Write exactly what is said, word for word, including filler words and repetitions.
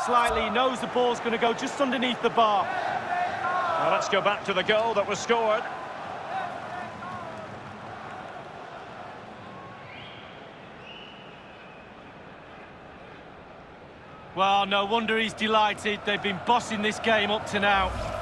slightly, he knows the ball's going to go just underneath the bar. Well, let's go back to the goal that was scored. Well, no wonder he's delighted. They've been bossing this game up to now.